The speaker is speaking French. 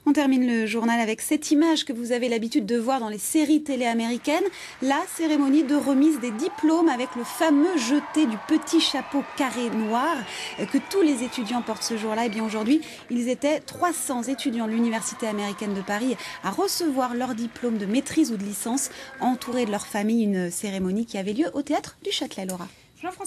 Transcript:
On termine le journal avec cette image que vous avez l'habitude de voir dans les séries télé américaines, la cérémonie de remise des diplômes avec le fameux jeté du petit chapeau carré noir que tous les étudiants portent ce jour-là. Et bien aujourd'hui, ils étaient 300 étudiants de l'Université américaine de Paris à recevoir leur diplôme de maîtrise ou de licence, entourés de leur famille, une cérémonie qui avait lieu au théâtre du Châtelet, Laura.